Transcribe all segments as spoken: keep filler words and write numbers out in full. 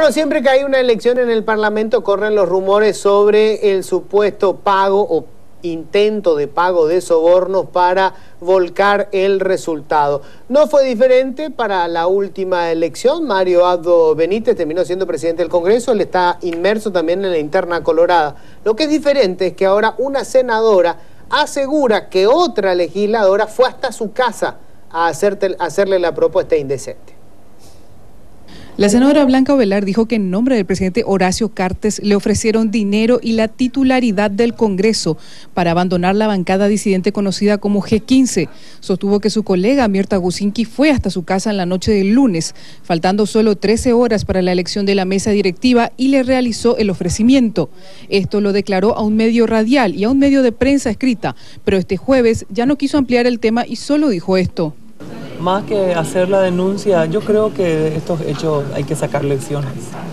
Bueno, siempre que hay una elección en el Parlamento corren los rumores sobre el supuesto pago o intento de pago de sobornos para volcar el resultado. No fue diferente para la última elección. Mario Abdo Benítez terminó siendo presidente del Congreso, él está inmerso también en la interna colorada. Lo que es diferente es que ahora una senadora asegura que otra legisladora fue hasta su casa a hacerte, a hacerle la propuesta indecente. La senadora Blanca Ovelar dijo que en nombre del presidente Horacio Cartes le ofrecieron dinero y la titularidad del Congreso para abandonar la bancada disidente conocida como G quince. Sostuvo que su colega Mirta Gusinki fue hasta su casa en la noche del lunes, faltando solo trece horas para la elección de la mesa directiva, y le realizó el ofrecimiento. Esto lo declaró a un medio radial y a un medio de prensa escrita, pero este jueves ya no quiso ampliar el tema y solo dijo esto. Más que hacer la denuncia, yo creo que de estos hechos hay que sacar lecciones.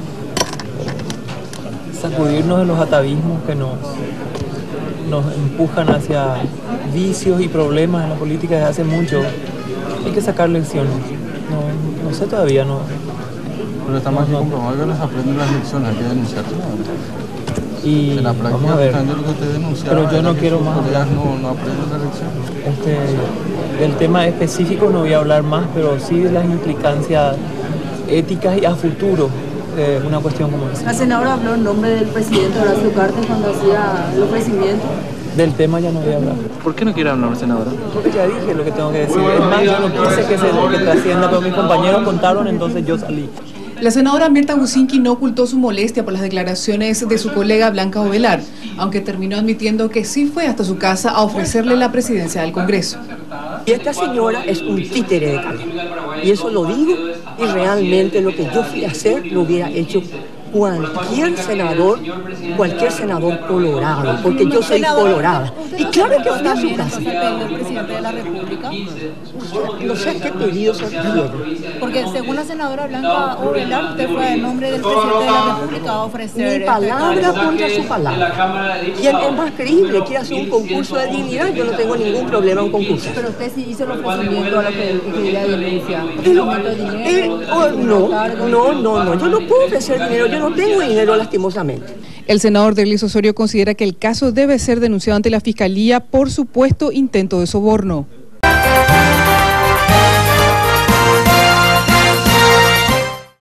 Sacudirnos de los atavismos que nos, nos empujan hacia vicios y problemas en la política desde hace mucho. Hay que sacar lecciones. No, no sé todavía, no. Pero está más que comprobado que les aprenden las lecciones, hay que denunciarlas. Y en la práctica, vamos a ver, lo que usted denuncia, pero yo no quiero más hablar. No, no aprenden la lección. Este, del tema específico no voy a hablar más, pero sí de las implicancias éticas y a futuro de una cuestión como esa. La senadora habló en nombre del presidente Horacio Cartes cuando hacía el ofrecimiento. Del tema ya no voy a hablar. ¿Por qué no quiere hablar, senadora? Porque ya dije lo que tengo que decir. Es más, yo no quise que se que trascienda, pero mis compañeros contaron, entonces yo salí. La senadora Mirta Gusinki no ocultó su molestia por las declaraciones de su colega Blanca Ovelar, aunque terminó admitiendo que sí fue hasta su casa a ofrecerle la presidencia del Congreso. Y esta señora es un títere de Caleb. Y eso lo digo, y realmente lo que yo fui a hacer lo hubiera hecho cualquier senador, cualquier senador colorado, porque yo soy colorada. Y claro que fui a su casa. ¿El presidente de la República? No sé a qué pedido se refiere. Porque según la senadora Blanca Ovelar, usted fue en nombre del presidente de la República a ofrecer... Mi palabra contra su palabra. ¿Quién es más creíble? ¿Quiere hacer un concurso de dignidad? Yo no tengo ningún problema en concurso. Pero usted sí hizo el ofrecimiento a lo que quería denuncia. ¿Ofrecimiento de dinero? Eh, oh, no, no, no, no. Yo no puedo ofrecer dinero. Yo no tengo dinero, lastimosamente. El senador Derlis Osorio considera que el caso debe ser denunciado ante la Fiscalía por supuesto intento de soborno.